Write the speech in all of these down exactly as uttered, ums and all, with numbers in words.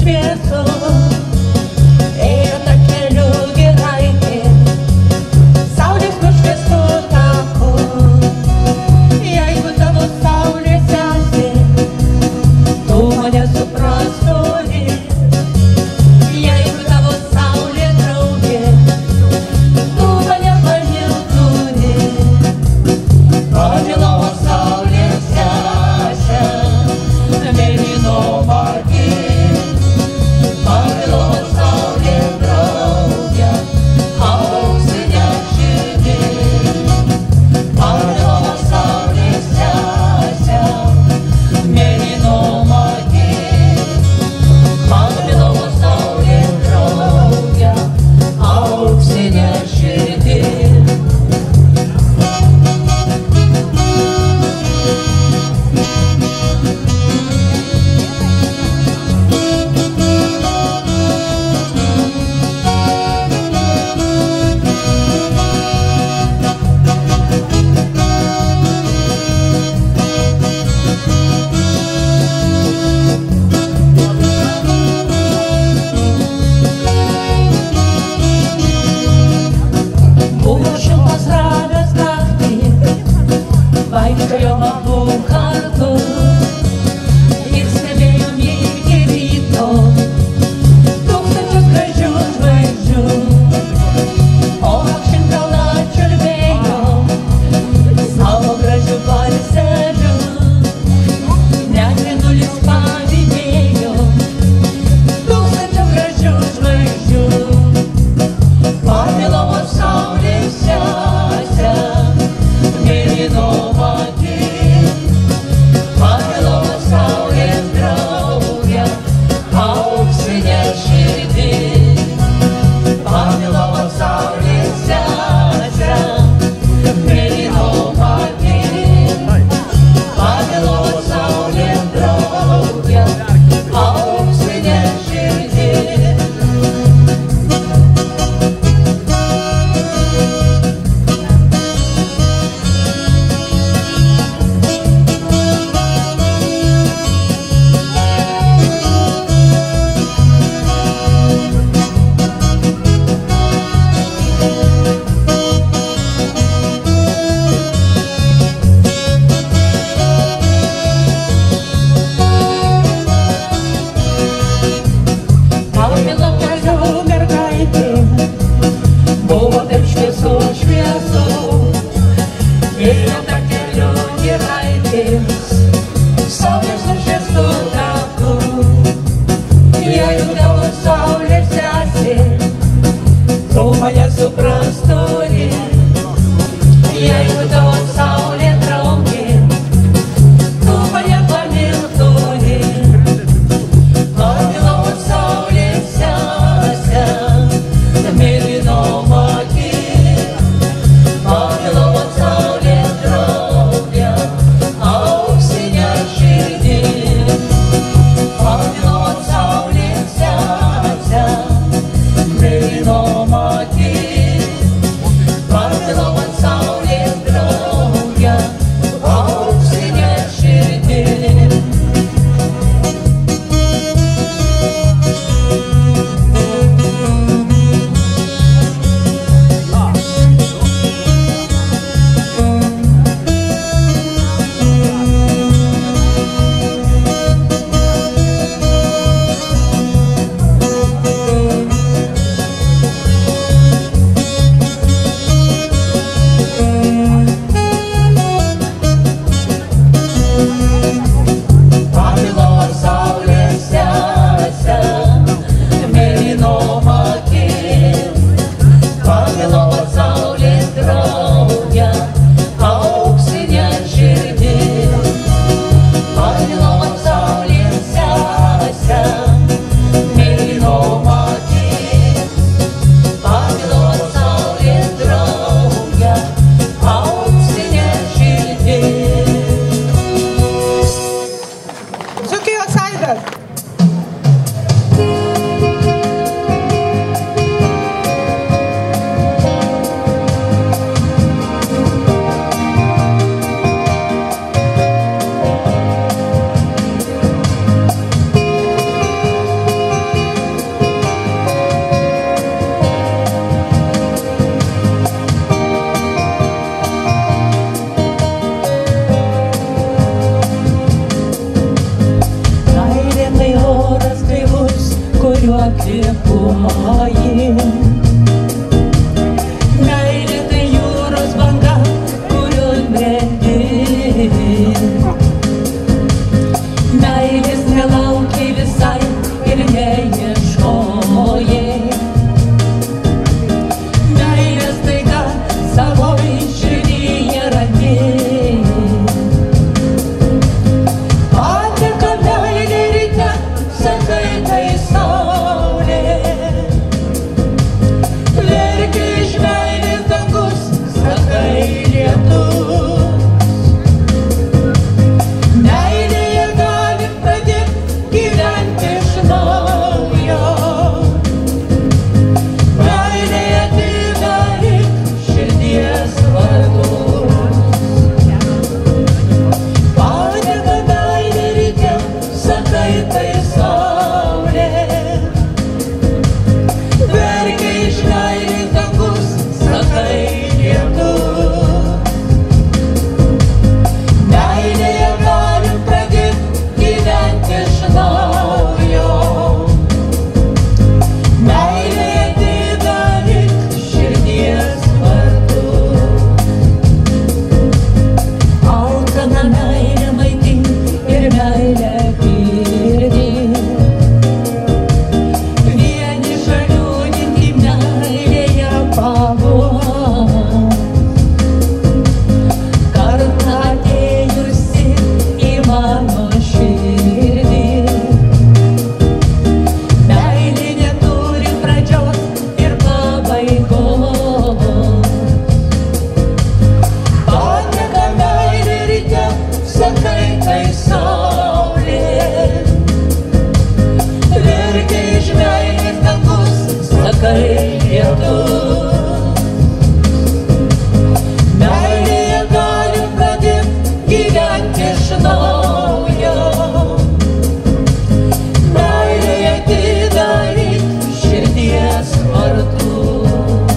šviesų, ėjo ta keliu giraitė, saulės nušviestų takų. Jeigu tavo saulė sesė, tu mane suprasturi. Jeigu tavo saulė draugė, tu mane pamilturi. Pamilau saulės sesę, mėlynom akim. Pamilau saulės draugę, auksinę širdį. Pamilau saulės sesę, mėlynom akim. Pamilau saulės draugę, auksinę širdį. Buvo šiltas ramės naktį, vaikščiojom abu kartu ir stebėjom jį iki ryto, tūkstančius gražių žvaigždžių. O aukštyn kalną čiulbėjom savo gražiu balseliu, net mėnulis pavydėjo tūkstančių gražių žvaigždžių. Pamilau saulės sesę, mėlynom akim. Pamilau saulės draugę, auksinę širdį. Pamilau saulės sesę, mėlynom akim. Pamilau saulės draugę, auksinę širdį. Pamilau kelių mergaitė, buvo taip šviesu, šviesu, ėjo ta keliu giraitės, saulės nušviestų takų. Jeigu tavo saulės sesė, tu mane suprasturi. Jeigu tavo saulė draugė, tu mane pamilturi. Pamilau saulės sesę, mėlynom akim. Pamilau saulės draugę, auksinę širdį. Pamilau saulės sesę, mėlynom akim. Pamilau saulės draugę, auksinę širdį. Pamilau saulės sesę, mėlynom akim. Pamilau saulės draugę, auksinę širdį. Pamilau saulės sesę, mėlynom akim. Pamilau saulės draugę, auksinę širdį. Dzūkijos aidas. muzikuoji. Meilė tai jūros banga, kurion brendi. Meilės nelaukiai visai ir neieškoji. Meilės staiga savoj širdyje randi. Ateka meilė ryte, sakai tai saulė. Verkia iš meilės dangus, sakai lietus. Meilėje galim pradėt gyventi iš naujo. Meilėje atidaryk širdies vartus. Padega meilė ryte, sakai tai saulė. Verkia iš meilės dangus, sakai lietus. Meilėje galim pradėt gyventi iš naujo. Meilėje atidaryk širdies vartus. Alkaną meilę maitink ir meilę girdink. Vienišą liūdinti meilėje pabos. Kartą atėjusi į mano širdį. Meilė neturi pradžios ir pabaigos. Padega meilė ryte, sakai tai saulė. Verkia iš meilės dangus, sakai lietus. Meilėje galim pradėt gyventi iš naujo. Meilėje atidaryk širdies vartus.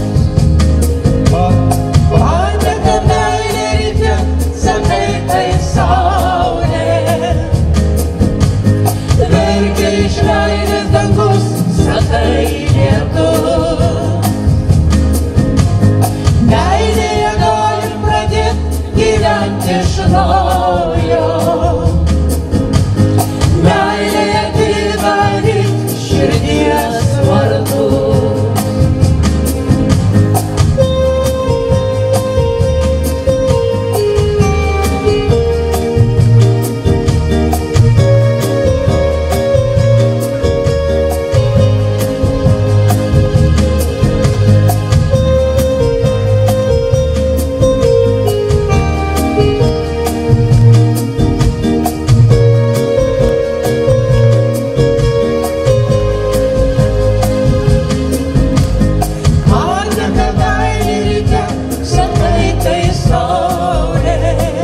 Padega meilė ryte, sakai tai saulė. Verkia iš meilės dangus, sakai lietus. Meilėje galim pradėt gyventi iš naujo. Meilėje atidaryk širdies vartus. Padega meilė ryte, sakai tai saulė.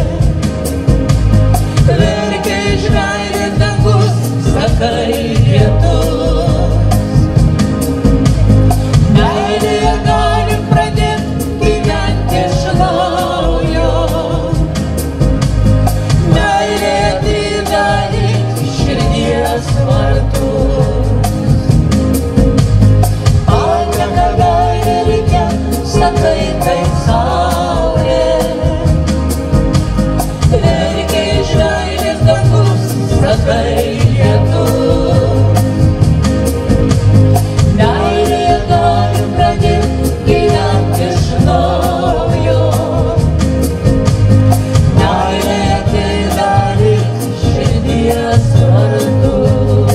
Verkia iš meilės dangus, sakai lietus. Meilėje galim pradėt gyventi iš naujo. Meilėje atidaryk širdies vartus. Padega meilė ryte, sakai tai saulė. Verkia iš meilės dangus, sakai lietus. Meilėje galim pradėt gyventi iš naujo. Meilėje atidaryk širdies vartus.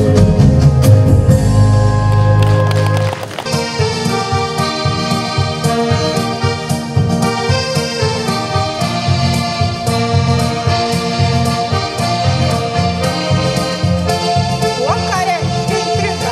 O ką reiškia intriga?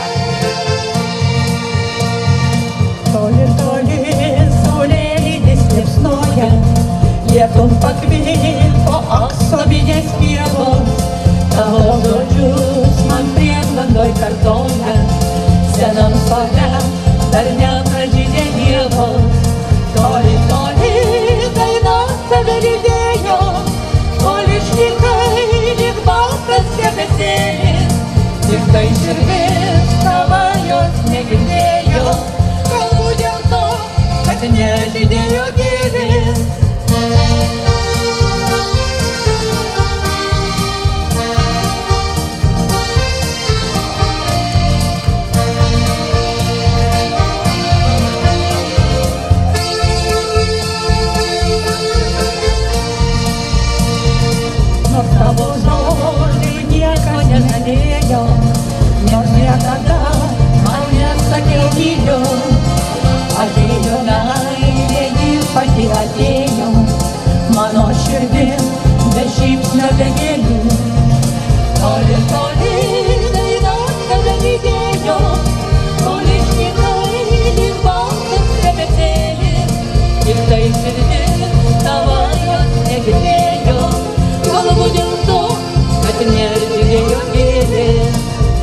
Toli, toli saulėlydis liepsnoja, lietum pakvipo aksominės pievos. Tavo žodžius man prieblandoj kartoja, senam sode dar nepražydė ievos. Toli, toli dainos tave lydėjo, toli šnikai lyg baltas debesėlis. Tik tai širdis tava jos ne negalėjo, nors niekada man nesakiau myliu. Atėjo meilė, ji pati atėjo, mano širdin be šypsnio, be gėlių. Toli, toli, dainos tave lydėjo, toli šnikai lyg baltas debesėlis, tik tai širdis tavo jos negirdėjo, galbūt dėl to, kad nežydėjo gėlės.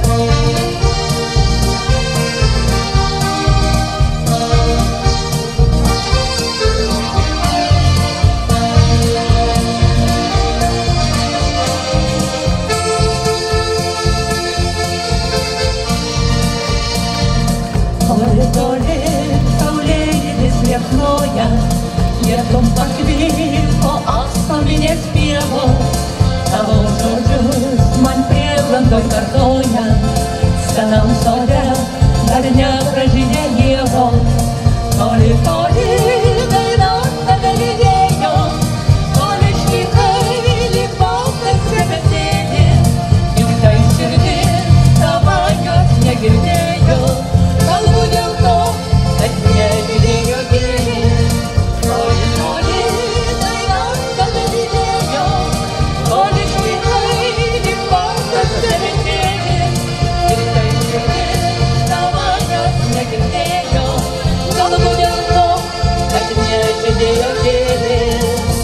Toli, toli, saulėlydis liepsnoja, lietum pakvipo ąžuolinės pievos. Tavo žodžius man prieblandoj kartoja, senam sode dar nepražydė ievos. Toli, toli, dainos tave lydėjo, toli šnikai lyg baltas debesėlis, tik tai širdis tavo jos negirdėjo, galbūt dėl to, kad nežydėjo gėlės. Toli, toli, dainos tave lydėjo, toli šnikai lyg baltas debesėlis, tik tai širdis tavo jos negirdėjo, galbūt dėl to, kad nežydėjo gėlės.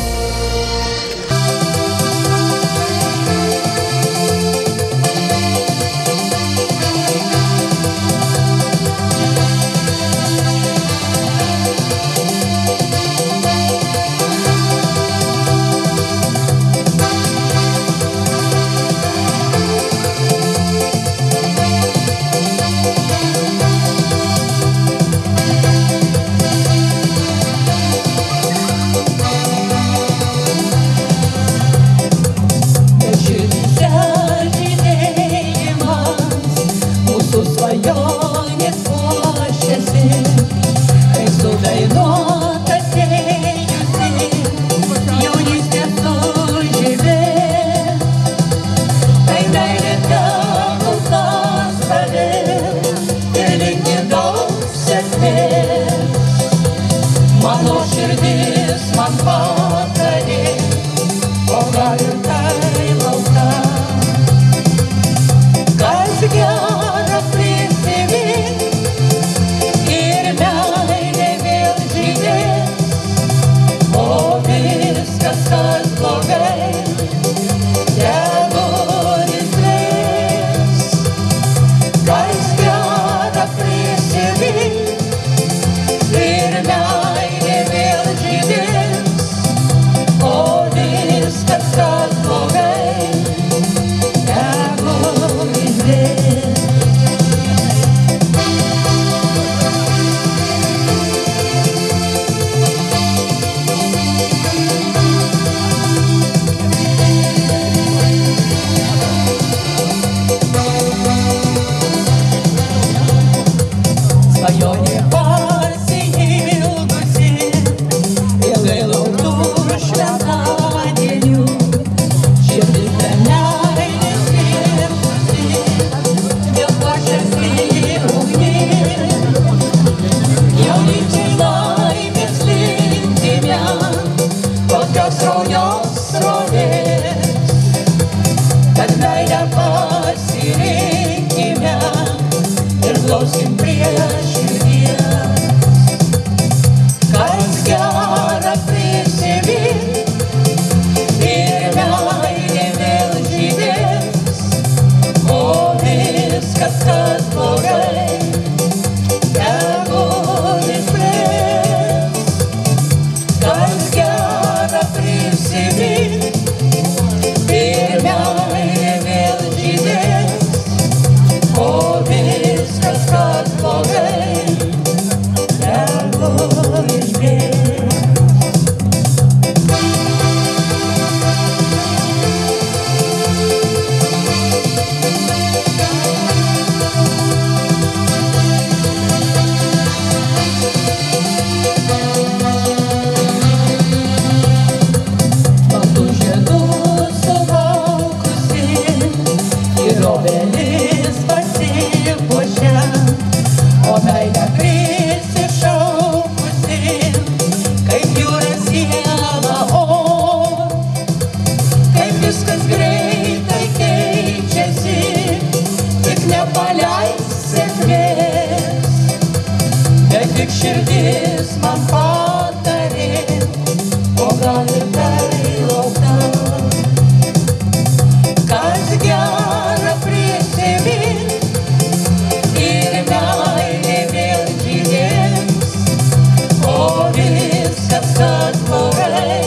Mano širdis man patarė, o gal ir tai lauka, kas gera prisimint ir meilė vėl žydės, o viskas, kas blogai, tegul išblės. Kas gera prisimint ir meilė vėl žydės, o viskas, kas blogai, tegul išblės. Svajonė pasiilgusi, ilgai lauktų šventadienių, širdis be meilės virpusi, dėl pašęs ugnis. Jaunystėj laimės linkime, kokios sraunios srovės, kad meilę pasirinkime ir glausim prie širdies. Kas gera prisimint ir meilė vėl žydės, o viskas, kas blogai, tegul išblės. Kas gera prisimint ir meilė vėl žydės, o viskas, kas blogai. nepaleis sėkmės, bet tik širdis man patarė, o gal ir tai laukta. Kas gera prisimint ir meilė vėl žydės, o viskas, kas blogai,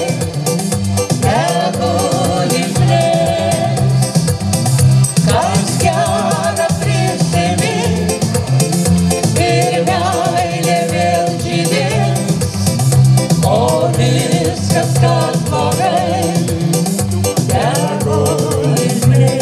tegul išblės. Kas gera prisimint ir meilė vėl žydės, o viskas, kas blogai, tegul išblės.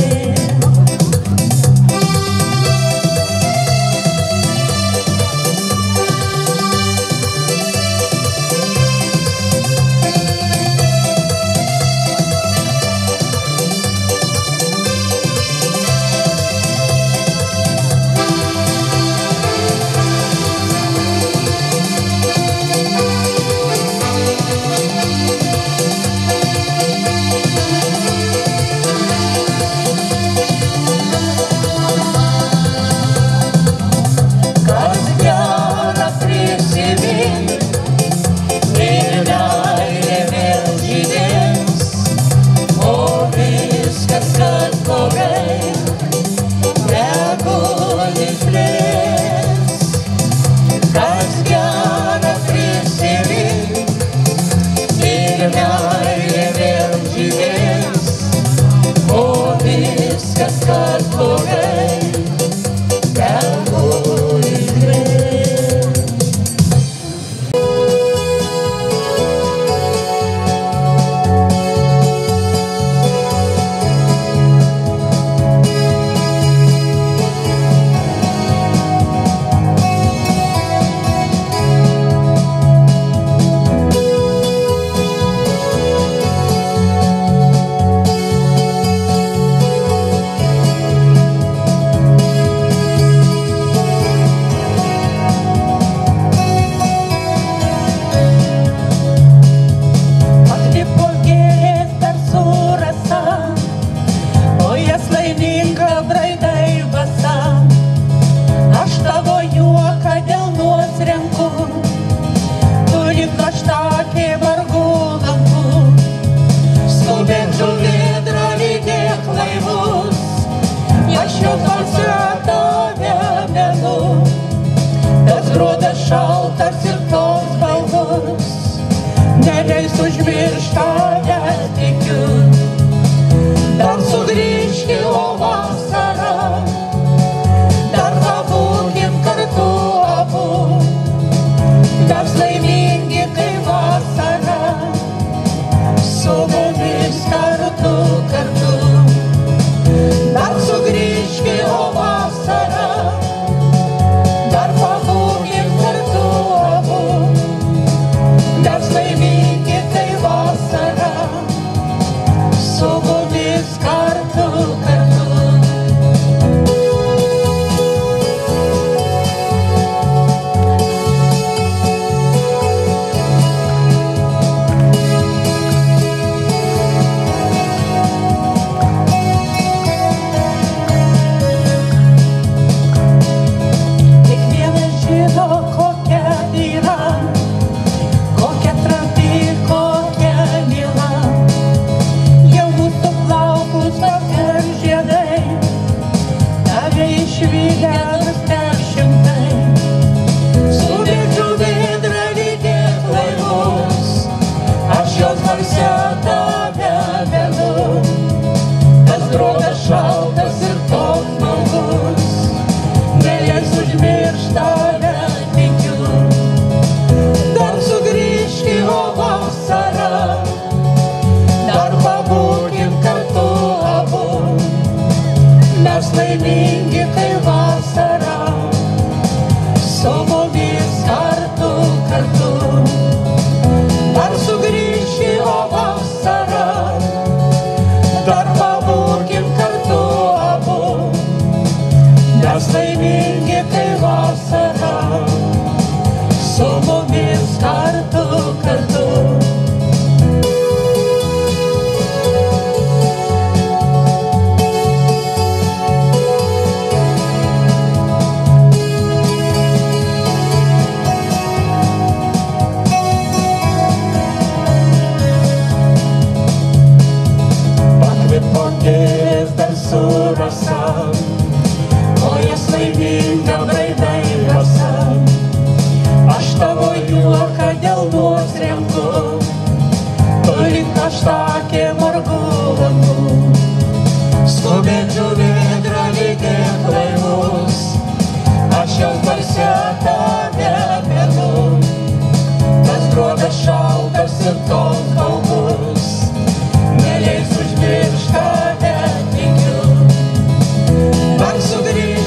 Šaltas ir toks balvus, neleis užmiršt tave tikiu. Dar sugrįžki, o vasara, dar pabūkim kartu abu. Mes laimingi, kai vasara, su mumis kartu, kartu. Dar sugrįžki, o vasara, šaltas ir toks malgus, neleis užmiršt tave tikiu. Dar sugrįžki, o vasara, dar pabūkim kartu abu. Mes laimingi, kai vasara, su mumis kartu, kartu. Dar sugrįžki, o vasara, dar pabūkim kartu abu. Mes laimingi, kai vasara, su mumis kartu, kartu.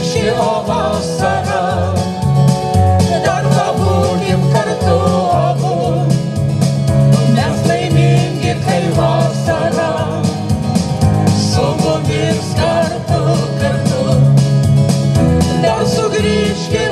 ši o vasara. Dar pabūkim kartu abu, mes laimingi kai vasara. Su mumis kartu, kartu, dar sugrįžkim